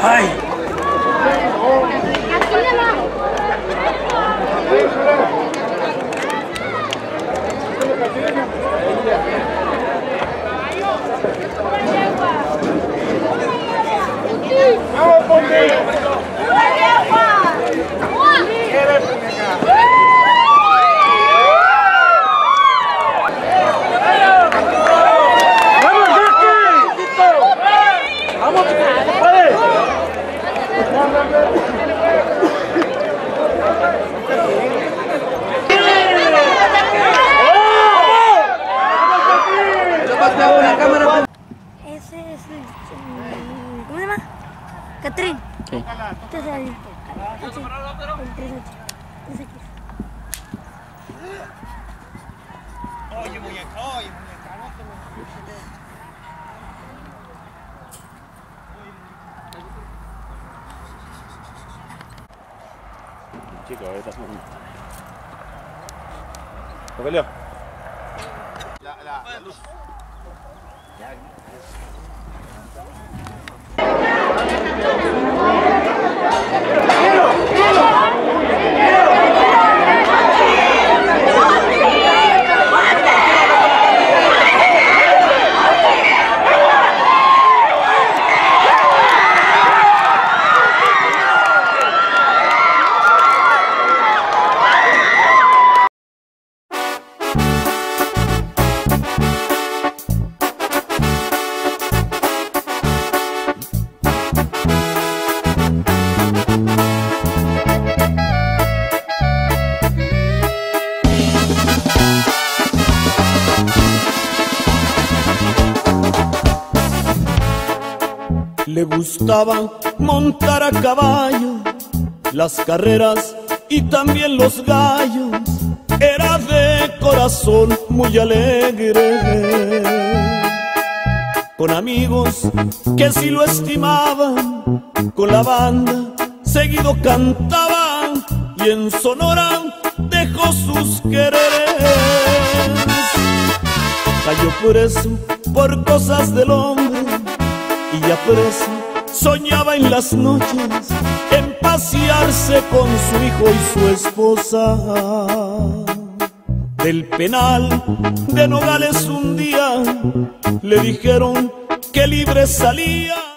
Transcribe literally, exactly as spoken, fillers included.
Ay. ¡Vamos, Ponte! Ese es el... ¿Cómo se llama? Catrín. Sí. Este es el... el tres ocho. Oye, muñeca, oye, muñeca, no te me... Chico, ahorita es un... Rogelio. La, la, la luz. Le gustaba montar a caballo, las carreras y también los gallos. Era de corazón muy alegre, con amigos que sí lo estimaban, con la banda seguido cantaban y en Sonora dejó sus quereres. Cayó preso por cosas del hombre y ya preso soñaba en las noches en pasearse con su hijo y su esposa. Del penal de Nogales un día le dijeron que libre salía.